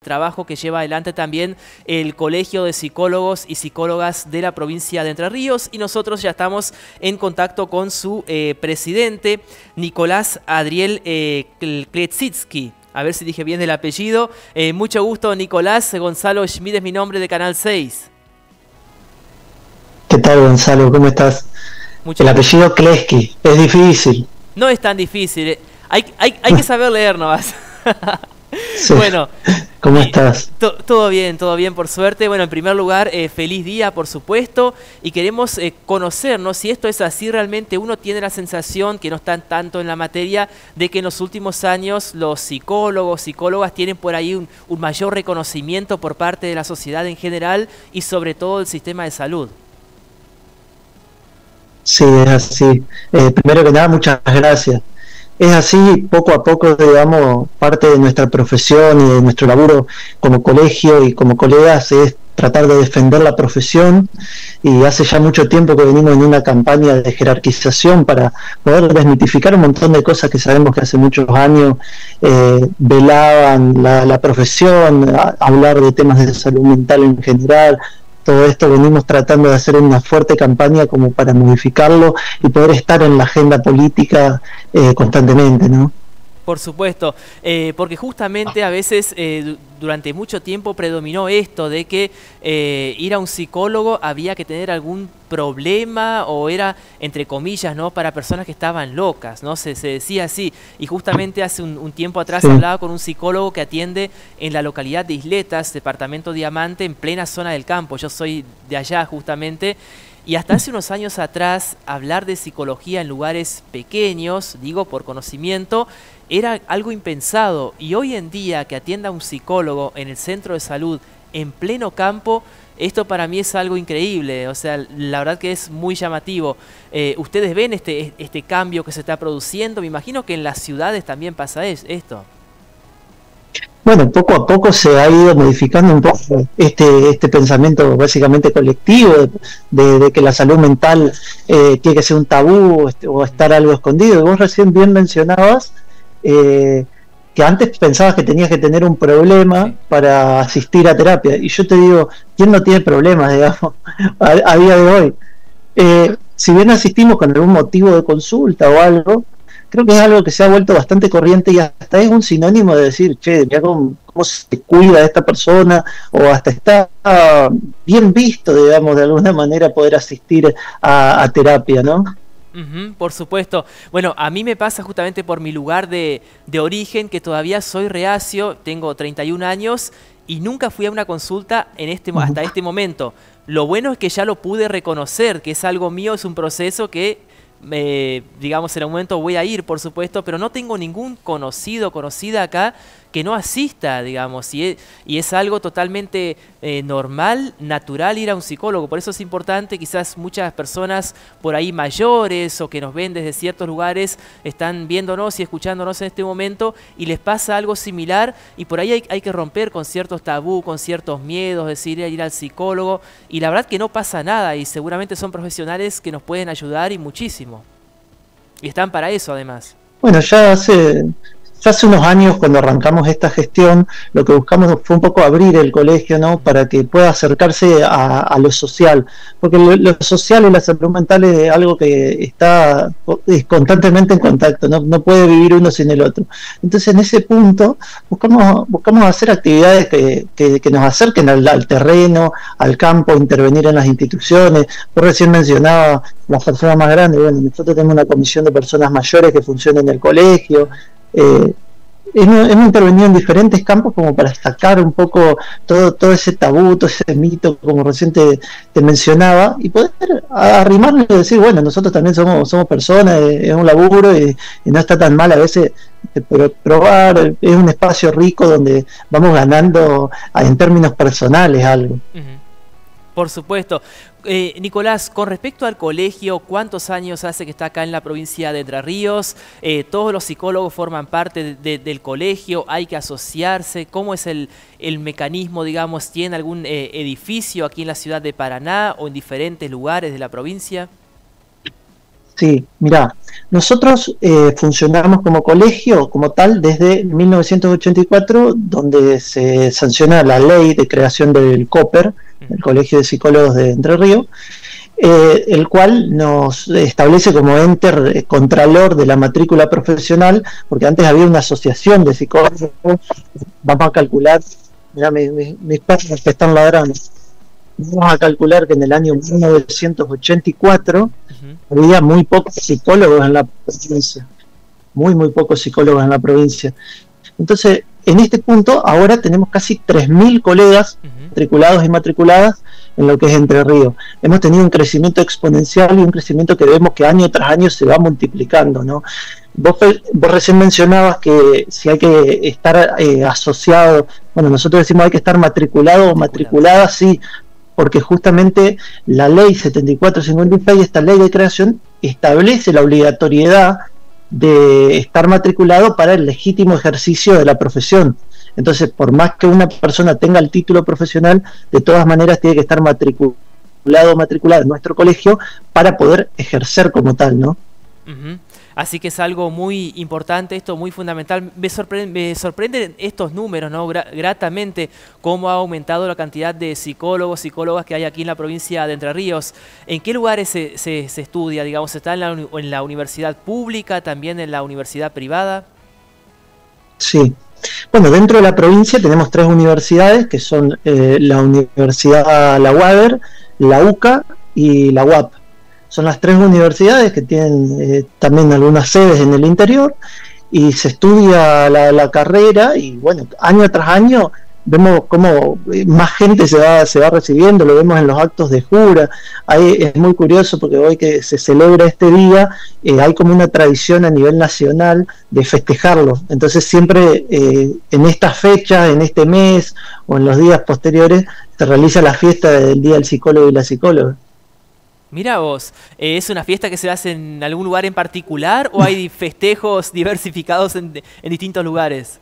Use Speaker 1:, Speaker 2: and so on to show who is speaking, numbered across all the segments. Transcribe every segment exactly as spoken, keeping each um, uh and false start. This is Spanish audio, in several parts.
Speaker 1: trabajo que lleva adelante también el Colegio de Psicólogos y Psicólogas de la provincia de Entre Ríos, y nosotros ya estamos en contacto con su eh, presidente, Nicolás Adriel eh, Kletsitsky. A ver si dije bien el apellido. Eh, mucho gusto, Nicolás. Gonzalo Schmid es mi nombre, de Canal seis.
Speaker 2: ¿Qué tal, Gonzalo? ¿Cómo estás? Mucho el apellido Kletsky es difícil.
Speaker 1: No es tan difícil. Hay, hay, hay que saber leer nomás.
Speaker 2: Sí.
Speaker 1: Bueno,
Speaker 2: ¿cómo estás?
Speaker 1: Todo bien, todo bien, por suerte. Bueno, en primer lugar, eh, feliz día, por supuesto, y queremos eh, conocernos si esto es así. Realmente uno tiene la sensación, que no están tanto en la materia, de que en los últimos años los psicólogos, psicólogas tienen por ahí un, un mayor reconocimiento por parte de la sociedad en general y sobre todo el sistema de salud.
Speaker 2: Sí, es así. Eh, primero que nada, muchas gracias. Es así, poco a poco, digamos, parte de nuestra profesión y de nuestro laburo como colegio y como colegas es tratar de defender la profesión, y hace ya mucho tiempo que venimos en una campaña de jerarquización para poder desmitificar un montón de cosas que sabemos que hace muchos años eh, velaban la, la profesión, a, hablar de temas de salud mental en general. Todo esto venimos tratando de hacer una fuerte campaña como para modificarlo y poder estar en la agenda política eh, constantemente, ¿no?
Speaker 1: Por supuesto, eh, porque justamente a veces eh, durante mucho tiempo predominó esto de que eh, ir a un psicólogo había que tener algún problema, o era, entre comillas, ¿no?, para personas que estaban locas, ¿no? Se, se decía así. Y justamente hace un, un tiempo atrás sí. hablaba con un psicólogo que atiende en la localidad de Isletas, departamento Diamante, en plena zona del campo. Yo soy de allá justamente. Y hasta hace unos años atrás, hablar de psicología en lugares pequeños, digo por conocimiento, era algo impensado. Y hoy en día, que atienda a un psicólogo en el centro de salud, en pleno campo, esto para mí es algo increíble. O sea, la verdad que es muy llamativo. Eh, ¿Ustedes ven este, este cambio que se está produciendo? Me imagino que en las ciudades también pasa esto.
Speaker 2: Bueno, poco a poco se ha ido modificando un poco este este pensamiento básicamente colectivo de, de, de que la salud mental eh, tiene que ser un tabú o estar algo escondido. Vos recién bien mencionabas eh, que antes pensabas que tenías que tener un problema sí. para asistir a terapia. Y yo te digo, ¿quién no tiene problemas, digamos, a, a día de hoy? Eh, si bien asistimos con algún motivo de consulta o algo, creo que es algo que se ha vuelto bastante corriente y hasta es un sinónimo de decir, che, mira cómo, cómo se cuida esta persona, o hasta está bien visto, digamos, de alguna manera poder asistir a, a terapia, ¿no?
Speaker 1: Uh-huh, por supuesto. Bueno, a mí me pasa justamente por mi lugar de, de origen, que todavía soy reacio, tengo treinta y un años y nunca fui a una consulta en este, hasta este momento. Lo bueno es que ya lo pude reconocer, que es algo mío, es un proceso que Eh, digamos, en un momento voy a ir, por supuesto, pero no tengo ningún conocido, conocida acá que no asista, digamos, y es, y es algo totalmente eh, normal, natural ir a un psicólogo. Por eso es importante, quizás muchas personas por ahí mayores o que nos ven desde ciertos lugares están viéndonos y escuchándonos en este momento y les pasa algo similar, y por ahí hay, hay que romper con ciertos tabú, con ciertos miedos, decir ir al psicólogo, y la verdad que no pasa nada, y seguramente son profesionales que nos pueden ayudar y muchísimo. Y están para eso, además.
Speaker 2: Bueno, ya hace, ya hace unos años, cuando arrancamos esta gestión, lo que buscamos fue un poco abrir el colegio, ¿no?, para que pueda acercarse a, a lo social, porque lo, lo social y la salud mental es algo que está constantemente en contacto, no, no puede vivir uno sin el otro. Entonces, en ese punto, buscamos, buscamos hacer actividades que, que, que nos acerquen al, al terreno, al campo, intervenir en las instituciones. Por recién mencionaba las personas más grandes. Bueno, nosotros tenemos una comisión de personas mayores que funciona en el colegio. Eh, hemos, hemos intervenido en diferentes campos como para destacar un poco todo, todo ese tabú, todo ese mito, como recién te, te mencionaba, y poder arrimarle y decir, bueno, nosotros también somos, somos personas, es un laburo y, y no está tan mal a veces, pero probar, es un espacio rico donde vamos ganando en términos personales algo.
Speaker 1: Uh-huh. Por supuesto. Eh, Nicolás, con respecto al colegio, ¿cuántos años hace que está acá en la provincia de Entre Ríos? Eh, ¿Todos los psicólogos forman parte de, de, del colegio? ¿Hay que asociarse? ¿Cómo es el, el mecanismo, digamos? ¿Tiene algún eh, edificio aquí en la ciudad de Paraná o en diferentes lugares de la provincia?
Speaker 2: Sí, mira, nosotros eh, funcionamos como colegio, como tal, desde mil novecientos ochenta y cuatro, donde se sanciona la ley de creación del COPER, el Colegio de Psicólogos de Entre Ríos, eh, el cual nos establece como ente eh, contralor de la matrícula profesional, porque antes había una asociación de psicólogos. Vamos a calcular, mira, mis, mis, mis perros que están ladrando. Vamos a calcular que en el año mil novecientos ochenta y cuatro uh-huh. había muy pocos psicólogos en la provincia, muy muy pocos psicólogos en la provincia. Entonces, en este punto, ahora tenemos casi tres mil colegas uh-huh. matriculados y matriculadas en lo que es Entre Ríos. Hemos tenido un crecimiento exponencial y un crecimiento que vemos que año tras año se va multiplicando, ¿no? Vos, vos recién mencionabas que si hay que estar eh, asociado, bueno, nosotros decimos hay que estar matriculado o matriculada, sí, porque justamente la ley setenta y cuatro cincuenta y seis, esta ley de creación, establece la obligatoriedad de estar matriculado para el legítimo ejercicio de la profesión. Entonces, por más que una persona tenga el título profesional, de todas maneras tiene que estar matriculado o matriculada en nuestro colegio para poder ejercer como tal, ¿no?
Speaker 1: Uh-huh. Así que es algo muy importante, esto muy fundamental. Me sorprende, me sorprenden estos números, ¿no? Gra gratamente, cómo ha aumentado la cantidad de psicólogos, psicólogas que hay aquí en la provincia de Entre Ríos. ¿En qué lugares se, se, se estudia? Digamos, ¿está en la, en la universidad pública, también en la universidad privada?
Speaker 2: Sí. Bueno, dentro de la provincia tenemos tres universidades, que son eh, la Universidad La UADER, la UCA y la U A P. Son las tres universidades que tienen eh, también algunas sedes en el interior, y se estudia la, la carrera, y bueno, año tras año vemos cómo más gente se va, se va recibiendo, lo vemos en los actos de jura. Ahí es muy curioso porque hoy que se celebra este día, eh, hay como una tradición a nivel nacional de festejarlo. Entonces siempre eh, en estas fechas, en este mes o en los días posteriores, se realiza la fiesta del Día del Psicólogo y la Psicóloga.
Speaker 1: Mira vos, ¿es una fiesta que se hace en algún lugar en particular o hay festejos diversificados en, en distintos lugares?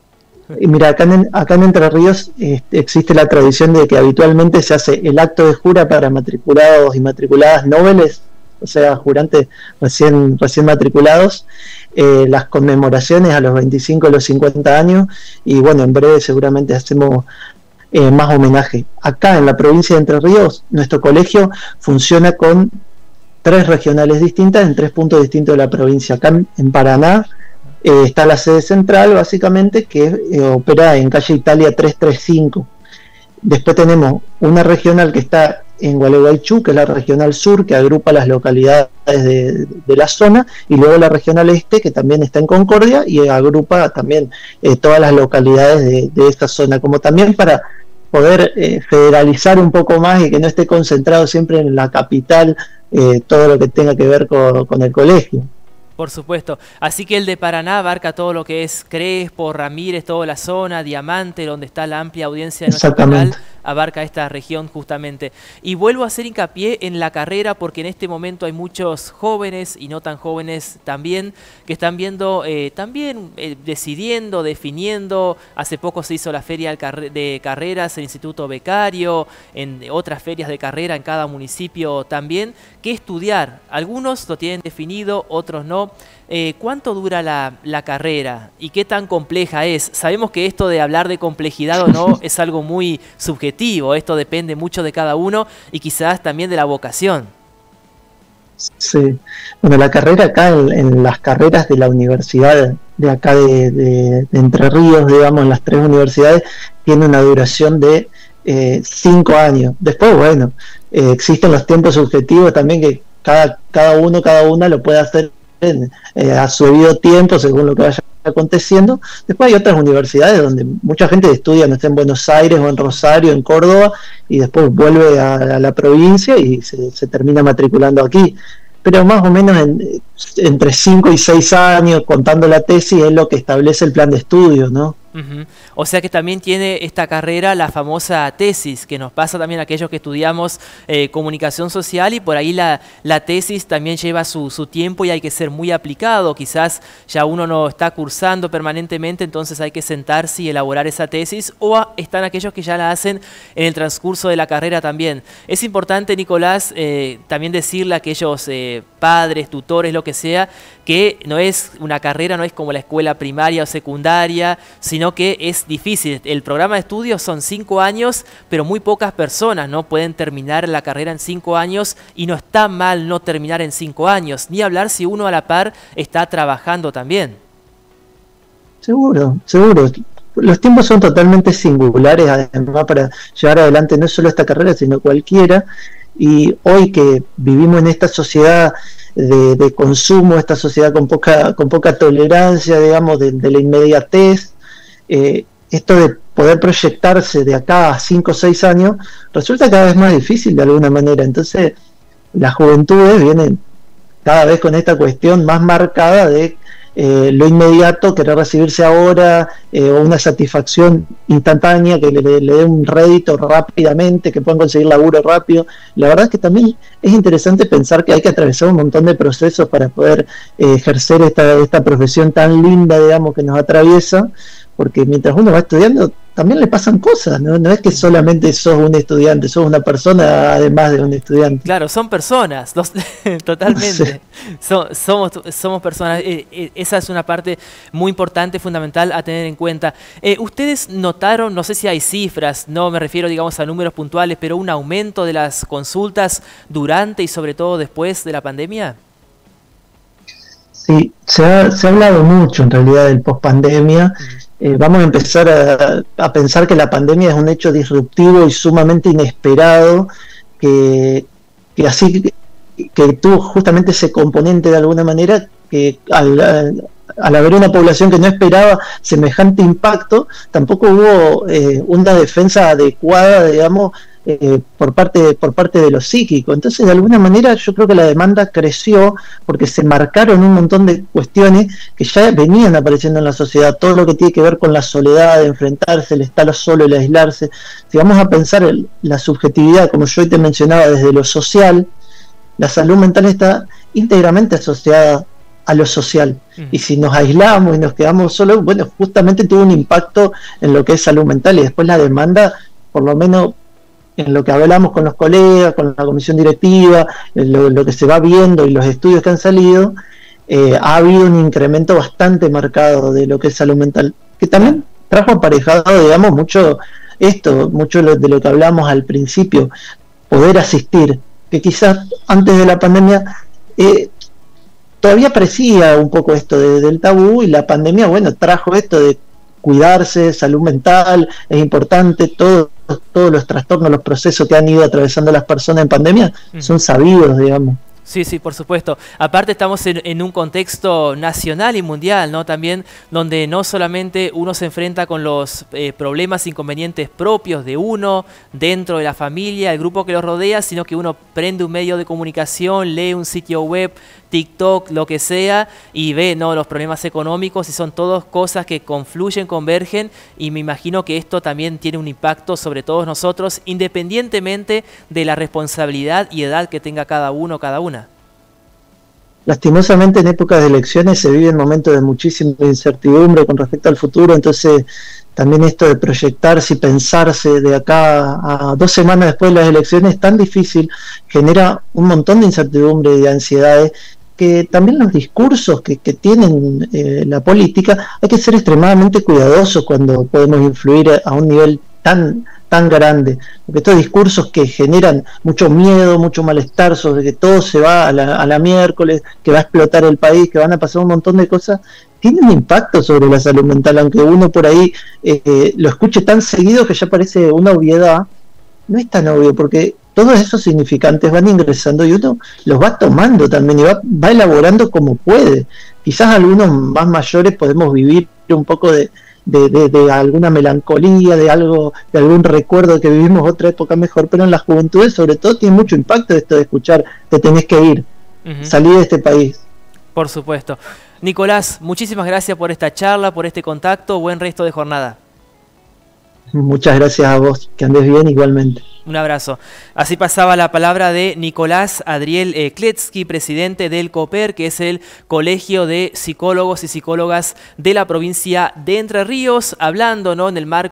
Speaker 2: Mira, acá en, acá en Entre Ríos eh, existe la tradición de que habitualmente se hace el acto de jura para matriculados y matriculadas nobles, o sea, jurantes recién, recién matriculados, eh, las conmemoraciones a los veinticinco y los cincuenta años, y bueno, en breve seguramente hacemos Eh, más homenaje. Acá en la provincia de Entre Ríos, nuestro colegio funciona con tres regionales distintas en tres puntos distintos de la provincia. Acá en, en Paraná eh, está la sede central, básicamente, que eh, opera en calle Italia trescientos treinta y cinco. Después tenemos una regional que está en Gualeguaychú, que es la regional sur, que agrupa las localidades de, de la zona, y luego la regional este, que también está en Concordia, y agrupa también eh, todas las localidades de, de esta zona, como también para poder eh, federalizar un poco más y que no esté concentrado siempre en la capital eh, todo lo que tenga que ver con, con el colegio.
Speaker 1: Por supuesto. Así que el de Paraná abarca todo lo que es Crespo, Ramírez, toda la zona, Diamante, donde está la amplia audiencia de nuestro canal, abarca esta región justamente. Y vuelvo a hacer hincapié en la carrera porque en este momento hay muchos jóvenes y no tan jóvenes también que están viendo, eh, también eh, decidiendo, definiendo. Hace poco se hizo la feria de carreras, el Instituto Becario, en otras ferias de carrera en cada municipio también. ¿Qué estudiar? Algunos lo tienen definido, otros no. Eh, ¿Cuánto dura la, la carrera y qué tan compleja es? Sabemos que esto de hablar de complejidad o no es algo muy subjetivo, esto depende mucho de cada uno y quizás también de la vocación.
Speaker 2: Sí, bueno, la carrera acá en, en las carreras de la universidad de acá de, de, de Entre Ríos, digamos, en las tres universidades, tiene una duración de eh, cinco años. Después, bueno, eh, existen los tiempos subjetivos también que cada, cada uno, cada una lo puede hacer En, eh, a su debido tiempo según lo que vaya aconteciendo. Después hay otras universidades donde mucha gente estudia, no está en Buenos Aires o en Rosario, en Córdoba, y después vuelve a, a la provincia y se, se termina matriculando aquí, pero más o menos en, entre cinco y seis años contando la tesis es lo que establece el plan de estudio, ¿no?
Speaker 1: Uh-huh. O sea que también tiene esta carrera la famosa tesis, que nos pasa también a aquellos que estudiamos eh, comunicación social, y por ahí la, la tesis también lleva su, su tiempo y hay que ser muy aplicado. Quizás ya uno no está cursando permanentemente, entonces hay que sentarse y elaborar esa tesis, o a, están aquellos que ya la hacen en el transcurso de la carrera también. Es importante, Nicolás, eh, también decirle a aquellos eh, padres, tutores, lo que sea, que no es una carrera, no es como la escuela primaria o secundaria, sino que es difícil. El programa de estudios son cinco años, pero muy pocas personas no pueden terminar la carrera en cinco años, y no está mal no terminar en cinco años, ni hablar si uno a la par está trabajando también.
Speaker 2: Seguro, seguro. Los tiempos son totalmente singulares, además, para llevar adelante no solo esta carrera, sino cualquiera. Y hoy que vivimos en esta sociedad de, de consumo, esta sociedad con poca, con poca tolerancia, digamos, de, de la inmediatez, eh, esto de poder proyectarse de acá a cinco o seis años resulta cada vez más difícil de alguna manera. Entonces las juventudes vienen cada vez con esta cuestión más marcada de eh, lo inmediato, querer recibirse ahora, eh, o una satisfacción instantánea que le, le, le dé un rédito rápidamente, que puedan conseguir laburo rápido. La verdad es que también es interesante pensar que hay que atravesar un montón de procesos para poder eh, ejercer esta, esta profesión tan linda, digamos, que nos atraviesa, porque mientras uno va estudiando también le pasan cosas, ¿no? No es que solamente sos un estudiante, sos una persona además de un estudiante.
Speaker 1: Claro, son personas, los, totalmente. So, somos, somos personas. Eh, eh, esa es una parte muy importante, fundamental a tener en cuenta. Eh, ¿Ustedes notaron, no sé si hay cifras, no me refiero, digamos, a números puntuales, pero un aumento de las consultas durante y sobre todo después de la pandemia?
Speaker 2: Sí, se ha, se ha hablado mucho en realidad del pospandemia. Eh, vamos a empezar a, a pensar que la pandemia es un hecho disruptivo y sumamente inesperado, que, que así que, que tuvo justamente ese componente de alguna manera, que al, al, al haber una población que no esperaba semejante impacto, tampoco hubo eh, una defensa adecuada, digamos, Eh, por parte por parte de lo psíquico. Entonces, de alguna manera, yo creo que la demanda creció porque se marcaron un montón de cuestiones que ya venían apareciendo en la sociedad, todo lo que tiene que ver con la soledad, de enfrentarse, el estar solo, el aislarse. Si vamos a pensar el, la subjetividad, como yo hoy te mencionaba, desde lo social, la salud mental está íntegramente asociada a lo social. Mm. Y si nos aislamos y nos quedamos solos, bueno, justamente tuvo un impacto en lo que es salud mental, y después la demanda, por lo menos en lo que hablamos con los colegas, con la comisión directiva, lo, lo que se va viendo y los estudios que han salido, eh, ha habido un incremento bastante marcado de lo que es salud mental, que también trajo aparejado, digamos, mucho esto, mucho de lo que hablamos al principio, poder asistir, que quizás antes de la pandemia eh, todavía parecía un poco esto de, del tabú, y la pandemia, bueno, trajo esto de cuidarse, salud mental, es importante. Todo, todos los trastornos, los procesos que han ido atravesando las personas en pandemia son sabidos, digamos.
Speaker 1: Sí, sí, por supuesto. Aparte estamos en, en un contexto nacional y mundial, ¿no? También donde no solamente uno se enfrenta con los eh, problemas, inconvenientes propios de uno, dentro de la familia, el grupo que lo rodea, sino que uno prende un medio de comunicación, lee un sitio web, TikTok, lo que sea, y ve, ¿no?, los problemas económicos, y son todas cosas que confluyen, convergen, y me imagino que esto también tiene un impacto sobre todos nosotros, independientemente de la responsabilidad y edad que tenga cada uno, cada una.
Speaker 2: Lastimosamente, en épocas de elecciones se viven momentos de muchísima incertidumbre con respecto al futuro, entonces también esto de proyectarse y pensarse de acá a dos semanas después de las elecciones es tan difícil, genera un montón de incertidumbre y de ansiedades, que también los discursos que, que tienen eh, la política, hay que ser extremadamente cuidadosos cuando podemos influir a un nivel tan tan grande, porque estos discursos que generan mucho miedo, mucho malestar sobre que todo se va a la, a la miércoles, que va a explotar el país, que van a pasar un montón de cosas, tienen un impacto sobre la salud mental, aunque uno por ahí eh, lo escuche tan seguido que ya parece una obviedad. No es tan obvio, porque todos esos significantes van ingresando y uno los va tomando también y va, va elaborando como puede. Quizás algunos más mayores podemos vivir un poco de De, de, de alguna melancolía, de algo, de algún recuerdo de que vivimos otra época mejor, pero en las juventudes sobre todo tiene mucho impacto esto de escuchar que tenés que ir, uh-huh. salir de este país.
Speaker 1: Por supuesto. Nicolás, muchísimas gracias por esta charla, por este contacto, buen resto de jornada.
Speaker 2: Muchas gracias a vos, que andes bien igualmente.
Speaker 1: Un abrazo. Así pasaba la palabra de Nicolás Adriel eh, Kletsky, presidente del COPER, que es el Colegio de Psicólogos y Psicólogas de la provincia de Entre Ríos, hablando, ¿no?, en el marco